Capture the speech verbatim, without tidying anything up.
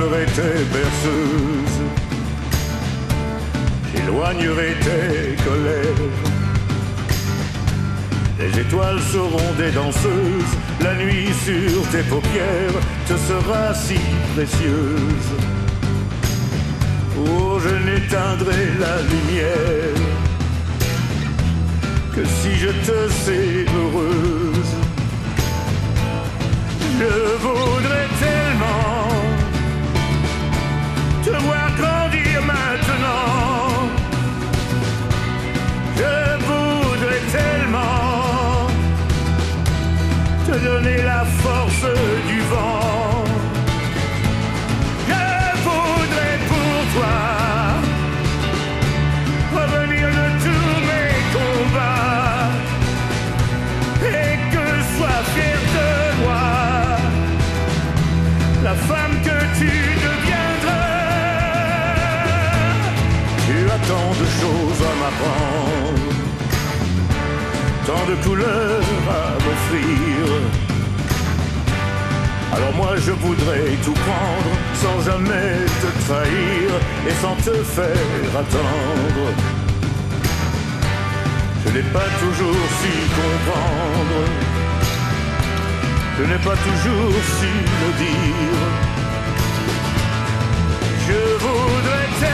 J'enflerai tes berceuses, j'éloignerai tes colères. Les étoiles seront des danseuses, la nuit sur tes paupières te sera si précieuse. Oh, je n'éteindrai la lumière que si je te sais heureuse. Je voudrais tellement te voir grandir maintenant. Je voudrais tellement te donner la force du vent. Je voudrais pour toi revenir de tous mes combats et que sois fier de moi, la femme que tu deviendras. Tu as tant de choses à m'apprendre, tant de couleurs à m'offrir. Alors moi je voudrais tout prendre sans jamais te trahir et sans te faire attendre. Je n'ai pas toujours su comprendre, je n'ai pas toujours su le dire. Je voudrais t'aimer